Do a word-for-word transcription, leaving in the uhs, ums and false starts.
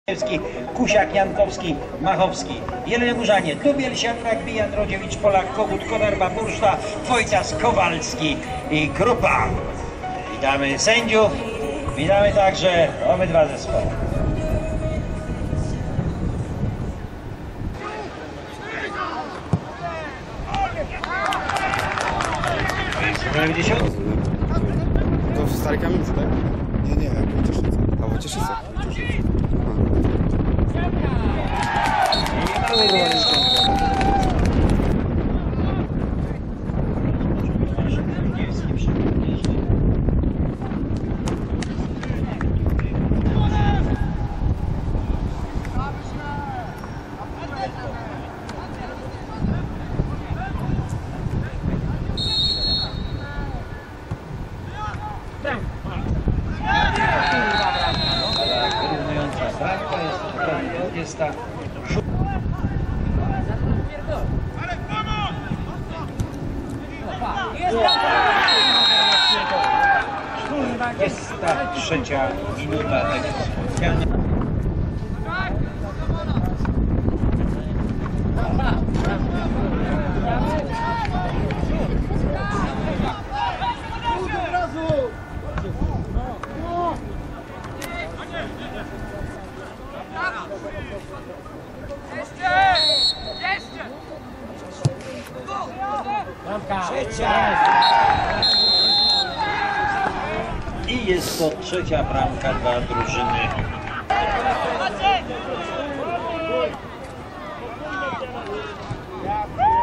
Kusiak, Jankowski, Machowski, Jeleniogórzanie, Dubiel, Siatrak, Bijan, Rodziewicz, Polak, Kogut, Kodarba, Burszta, Wojtas, Kowalski i Krupa. Witamy sędziów, witamy także obydwa zespoły. To w Starej Kamienicy, tak? Nie, nie, Wojcieszyce. A Wojcieszyce. Wyrównująca bramka jest, jest ta jest ta trzecia minuta tego spotkania. I jest to trzecia bramka dla drużyny. Ja